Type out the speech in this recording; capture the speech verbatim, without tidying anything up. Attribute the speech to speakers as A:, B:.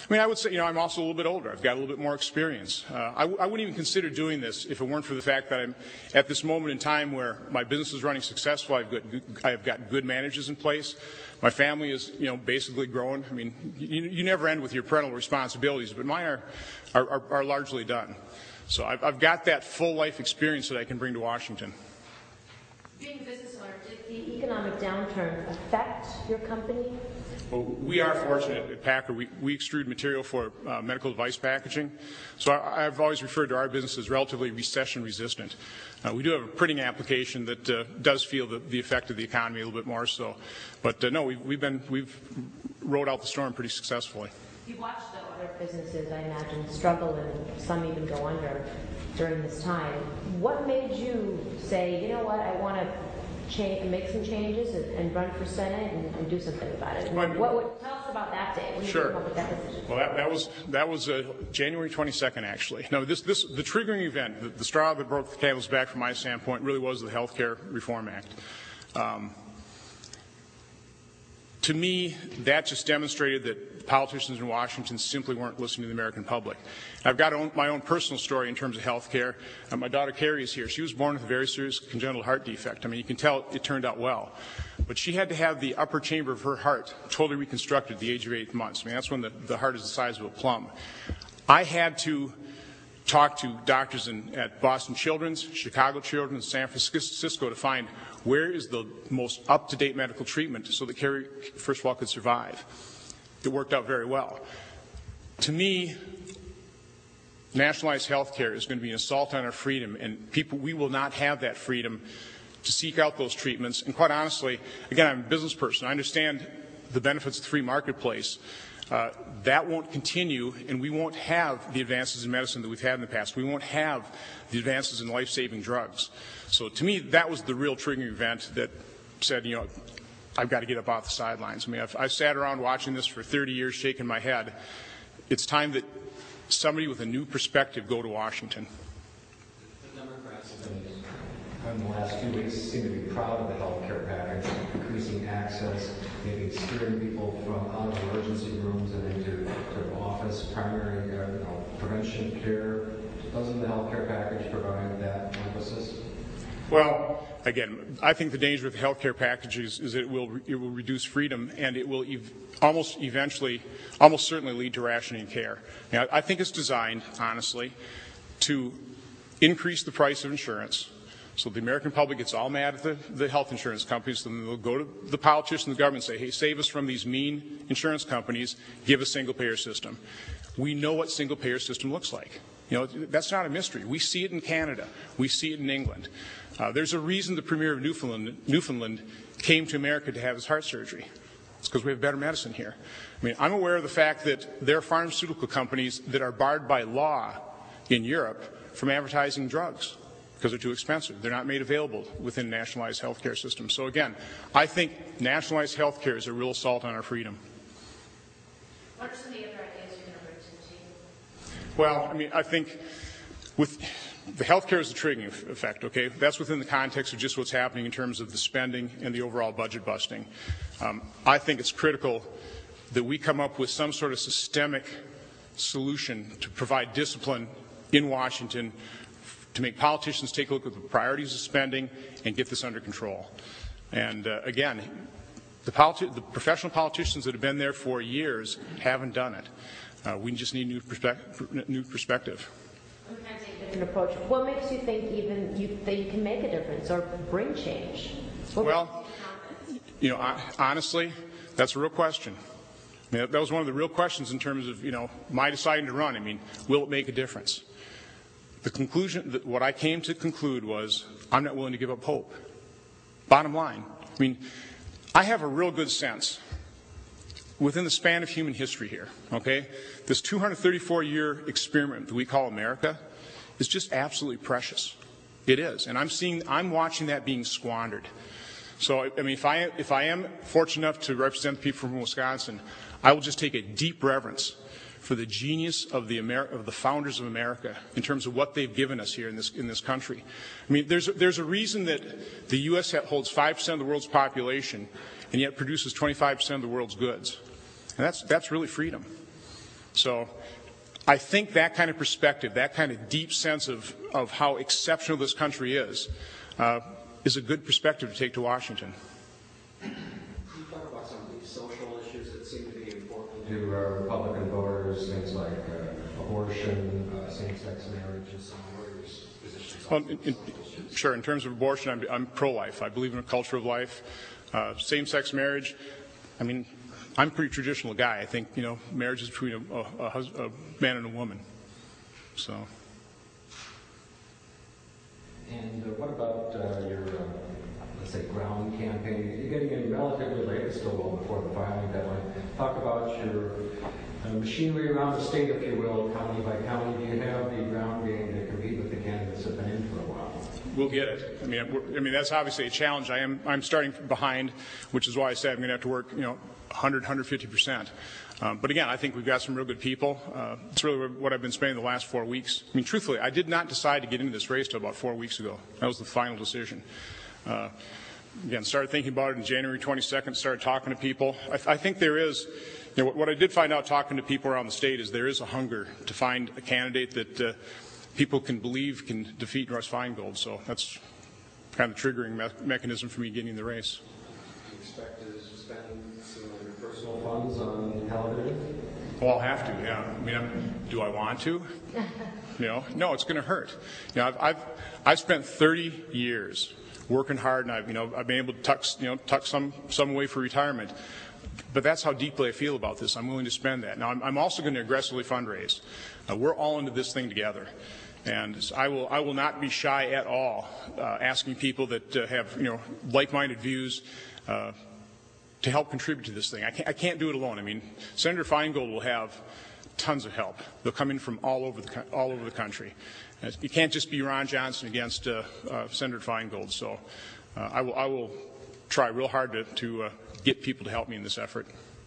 A: I mean, I would say, you know, I'm also a little bit older. I've got a little bit more experience. Uh, I, I wouldn't even consider doing this if it weren't for the fact that I'm at this moment in time where my business is running successful. I've got good, I've got good managers in place. My family is, you know, basically growing. I mean, you, you never end with your parental responsibilities, but mine are, are, are, are largely done. So I've, I've got that full life experience that I can bring to Washington.
B: Being a business owner, did the economic downturn affect your company?
A: Well, we are fortunate at Packer. We, we extrude material for uh, medical device packaging. So I, I've always referred to our business as relatively recession resistant. Uh, we do have a printing application that uh, does feel the, the effect of the economy a little bit more so. But uh, no, we've, we've been we've rode out the storm pretty successfully.
B: You watched the other businesses, I imagine, struggle and some even go under during this time. What made you say, you know what, I want to change, make some changes and, and run for Senate and, and do something about it? What, what, what, tell us about that day. When
A: sure.
B: You came up with that decision?
A: Well, that, that was that was uh, January twenty-second, actually. No, this this the triggering event, the, the straw that broke the camel's back, from my standpoint, really was the Health Care Reform Act. Um, to me, that just demonstrated that politicians in Washington simply weren't listening to the American public. I've got own, my own personal story in terms of health care. Uh, my daughter Carrie is here. She was born with a very serious congenital heart defect. I mean, you can tell it turned out well. But she had to have the upper chamber of her heart totally reconstructed at the age of eight months. I mean, that's when the, the heart is the size of a plum. I had to talk to doctors in, at Boston Children's, Chicago Children's, San Francisco to find where is the most up-to-date medical treatment so that Carrie, first of all, could survive. It worked out very well. To me, nationalized health care is going to be an assault on our freedom, and people, we will not have that freedom to seek out those treatments. And quite honestly, again, I'm a business person. I understand the benefits of the free marketplace. Uh, that won't continue, and we won't have the advances in medicine that we've had in the past. We won't have the advances in life-saving drugs. So to me, that was the real triggering event that said, you know, I've got to get up off the sidelines. I mean, I've, I've sat around watching this for thirty years, shaking my head. It's time that somebody with a new perspective go to Washington.
C: The Democrats have been, in the last few weeks, seem to be proud of the health care package, increasing access, maybe steering people from out of emergency rooms and into to office, primary uh, you know, prevention care. Doesn't the health care package provide that emphasis?
A: Well, again, I think the danger with the health care packages is that it will it will reduce freedom, and it will ev almost eventually, almost certainly lead to rationing care. Now, I think it's designed, honestly, to increase the price of insurance. So the American public gets all mad at the, the health insurance companies, and they'll go to the politicians and the government and say, hey, save us from these mean insurance companies, give a single-payer system. We know what single-payer system looks like. You know, that's not a mystery. We see it in Canada. We see it in England. Uh, there's a reason the Premier of Newfoundland, Newfoundland came to America to have his heart surgery. It's because we have better medicine here. I mean, I'm aware of the fact that there are pharmaceutical companies that are barred by law in Europe from advertising drugs because they're too expensive. They're not made available within nationalized health care systems. So again, I think nationalized health care is a real assault on our freedom.
B: What are some of the other ideas you're going to bring to the table?
A: Well, I mean, I think with the health care is the triggering effect, okay? That's within the context of just what's happening in terms of the spending and the overall budget busting. Um, I think it's critical that we come up with some sort of systemic solution to provide discipline in Washington to make politicians take a look at the priorities of spending and get this under control. And uh, again, the, politi the professional politicians that have been there for years haven't done it. Uh, we just need new, perspe new perspective.
B: I'm going to take a different approach. What makes you think even you, that you can make a difference or bring change? What
A: well, you know, honestly, that's a real question. I mean, that was one of the real questions in terms of, you know, my deciding to run. I mean, will it make a difference? The conclusion, that what I came to conclude was, I'm not willing to give up hope. Bottom line. I mean, I have a real good sense within the span of human history here, okay, this two hundred thirty-four year experiment that we call America is just absolutely precious. It is. And I'm seeing, I'm watching that being squandered. So, I mean, if I, if I am fortunate enough to represent the people from Wisconsin, I will just take a deep reverence for the genius of the, Amer of the founders of America in terms of what they've given us here in this, in this country. I mean, there's a, there's a reason that the U S holds five percent of the world's population and yet produces twenty-five percent of the world's goods. And that's, that's really freedom. So I think that kind of perspective, that kind of deep sense of, of how exceptional this country is, uh, is a good perspective to take to Washington.
C: Can you talk about some of these social issues that seem to be important to uh, Republican voters, things like uh, abortion, uh, same-sex marriage, and some of those positions?
A: Well, in, in, sure, in terms of abortion, I'm, I'm pro-life. I believe in a culture of life. Uh, same-sex marriage, I mean, I'm a pretty traditional guy. I think, you know, marriage is between a, a, a, hus- a man and a woman. So.
C: And uh, what about uh, your, uh, let's say, ground campaign? You're getting in relatively late, it's still well before the filing deadline. Talk about your uh, machinery around the state, if you will, county by county. Do you have the ground game to compete with the candidates that have been in for a while?
A: We'll get it. I mean, we're, I mean that's obviously a challenge. I am I'm starting behind, which is why I said I'm going to have to work, you know, one hundred, one hundred fifty percent. Um, but again, I think we've got some real good people. Uh, it's really what I've been spending the last four weeks. I mean, truthfully, I did not decide to get into this race till about four weeks ago. That was the final decision. Uh, again, started thinking about it on January twenty-second. Started talking to people. I, I think there is. You know, what, what I did find out talking to people around the state is there is a hunger to find a candidate that. Uh, people can believe can defeat Russ Feingold. So that's kind of the triggering me- mechanism for me getting in the race.
C: Do you expect to spend some of your personal funds on television?
A: Well, I'll have to, yeah. I mean, I'm, do I want to? You know, no, it's going to hurt. You know, I've, I've I've spent thirty years working hard, and I've you know I've been able to tuck you know tuck some some away for retirement. But that's how deeply I feel about this. I'm willing to spend that. Now, I'm, I'm also going to aggressively fundraise. Uh, we're all into this thing together. And so I will I will not be shy at all uh, asking people that uh, have you know like-minded views uh, to help contribute to this thing. I can't, I can't do it alone. I mean, Senator Feingold will have tons of help. They'll come in from all over the all over the country. And it can't just be Ron Johnson against uh, uh, Senator Feingold. So uh, I will I will try real hard to, to uh, get people to help me in this effort.